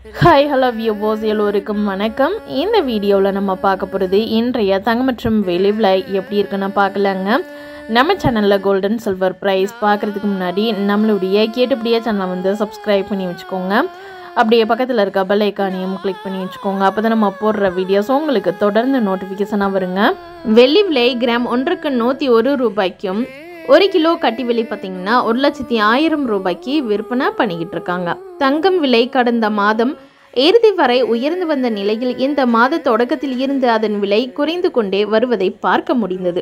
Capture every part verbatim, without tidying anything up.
Hi, hello viewers, எல்லோருக்கும் வணக்கம். இந்த வீடியோவில் நம்ம பார்க்க போகிறது இன்றைய தங்கம் மற்றும் வெள்ளி விலை எப்படி இருக்குன்னு பார்க்கலாங்க. நம்ம சேனலில் கோல்டன் சில்வர் ப்ரைஸ் பார்க்குறதுக்கு முன்னாடி நம்மளுடைய கேட்டுப்படியே சேனலை வந்து சப்ஸ்கிரைப் பண்ணி வச்சுக்கோங்க. அப்படியே பக்கத்தில் இருக்க பெல் ஐக்கானையும் கிளிக் பண்ணி வச்சுக்கோங்க. அப்போ தான் நம்ம போடுற வீடியோஸ் உங்களுக்கு தொடர்ந்து நோட்டிஃபிகேஷனாக வருங்க. வெள்ளி விலை கிராம் ஒன்றுக்கு நூற்றி ஒரு ரூபாய்க்கும் ஒரு கிலோ கட்டி விலை பார்த்தீங்கன்னா ஒரு லட்சத்தி ஆயிரம் ரூபாய்க்கு விற்பனை பண்ணிக்கிட்டு இருக்காங்க. தங்கம் விலை கடந்த மாதம் இறுதி வரை உயர்ந்து வந்த நிலையில் இந்த மாத தொடக்கத்தில் இருந்து அதன் விலை குறைந்து கொண்டே வருவதை பார்க்க முடிந்தது.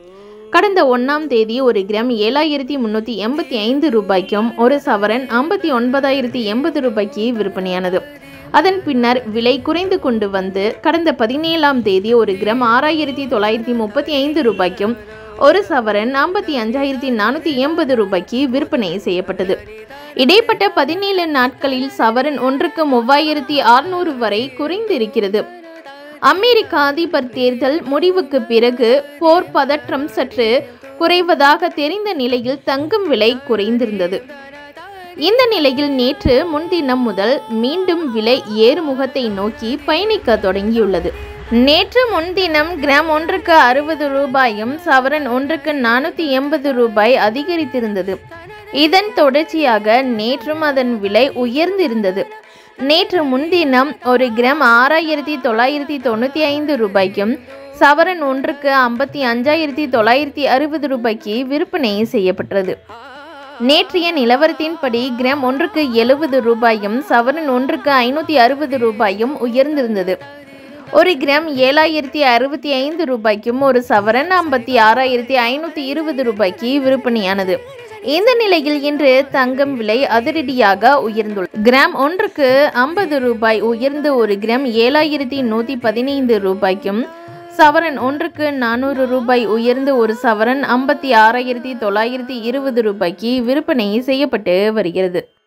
கடந்த ஒன்றாம் தேதி ஒரு கிராம் ஏழாயிரத்தி முன்னூற்றி எண்பத்தி ஐந்து ரூபாய்க்கும் ஒரு சவரன் ஐம்பத்தி ஒன்பதாயிரத்தி எண்பது ரூபாய்க்கு விற்பனையானது. அதன் பின்னர் விலை குறைந்து கொண்டு வந்து கடந்த பதினேழாம் தேதி ஒரு கிராம் ஆறாயிரத்தி தொள்ளாயிரத்தி முப்பத்தி ஐந்து ரூபாய்க்கும் ஒரு சவரன் ஐம்பத்தி அஞ்சாயிரத்தி நானூற்றி எண்பது ரூபாய்க்கு விற்பனை செய்யப்பட்டது. இடைப்பட்ட பதினேழு நாட்களில் சவரன் ஒன்றுக்கு மூவாயிரத்தி அறுநூறு வரை குறைந்திருக்கிறது. அமெரிக்க அதிபர் தேர்தல் முடிவுக்கு பிறகு போர் பதற்றம் சற்று குறைவதாக தெரிந்த நிலையில் தங்கம் விலை குறைந்திருந்தது. இந்த நிலையில் நேற்று முன்தினம் முதல் மீண்டும் விலை ஏறுமுகத்தை நோக்கி பயணிக்க தொடங்கியுள்ளது. நேற்று முன்தினம் கிராம் ஒன்றுக்கு அறுபது ரூபாயும் சவரன் ஒன்றுக்கு நானூற்றி எண்பது ரூபாய் அதிகரித்திருந்தது. இதன் தொடர்ச்சியாக நேற்றும் அதன் விலை உயர்ந்திருந்தது. நேற்று முன்தினம் ஒரு கிராம் ஆறாயிரத்தி தொள்ளாயிரத்தி தொண்ணூற்றி ஐந்து ரூபாய்க்கும் சவரன் ஒன்றுக்கு ஐம்பத்தி அஞ்சாயிரத்தி தொள்ளாயிரத்தி அறுபது ரூபாய்க்கு விற்பனை செய்யப்பட்டது. நேற்றைய நிலவரத்தின்படி கிராம் ஒன்றுக்கு எழுபது ரூபாயும் சவரன் ஒன்றுக்கு ஐநூற்றி அறுபது ரூபாயும் உயர்ந்திருந்தது. ஒரு கிராம் ஏழாயிரத்தி அறுபத்தி ஐந்து ரூபாய்க்கும் ஒரு சவரன் ஐம்பத்தி ஆறாயிரத்தி ஐநூற்றி இருபது ரூபாய்க்கு விற்பனையானது. இந்த நிலையில் இன்று தங்கம் விலை அதிரடியாக உயர்ந்துள்ளது. கிராம் ஒன்றுக்கு ஐம்பது ரூபாய் உயர்ந்து ஒரு கிராம் ஏழாயிரத்தி நூற்றி பதினைந்து ரூபாய்க்கும் சவரன் ஒன்றுக்கு நானூறு ரூபாய் உயர்ந்து ஒரு சவரன் ஐம்பத்தி ஆறாயிரத்தி தொள்ளாயிரத்தி இருபது ரூபாய்க்கு விற்பனை செய்யப்பட்டு வருகிறது.